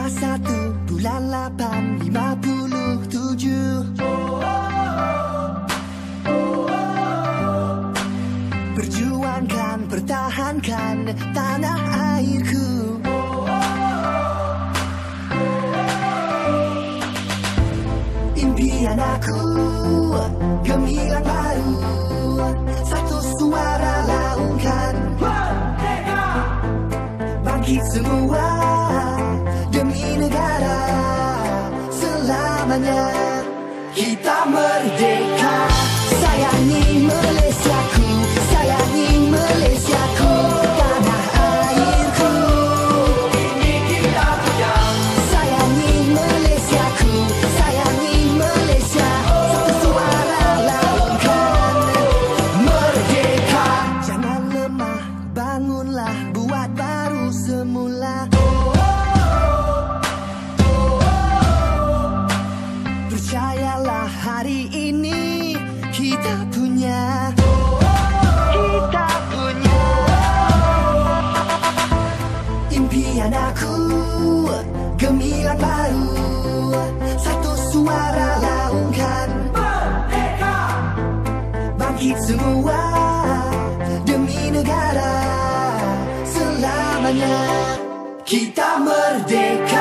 21/8/57. Perjuangkan, pertahankan tanah airku. Impian aku gemilang baru, satu suara laungkan. Merdeka! Bangkit semua demi negara, selamanya kita merdeka. Sayangi Malaysiaku, sayangi Malaysiaku, tanah airku. Ini kita punya. Sayangi Malaysiaku, sayangi Malaysia, satu suara laungkan. Merdeka! Jangan lemah, bangunlah, buat baru semula. Percayalah, hari ini kita punya. Kita punya. Impian aku gemilang baru, satu suara laungkan. Merdeka! Bangkit semua demi negara, selamanya kita merdeka.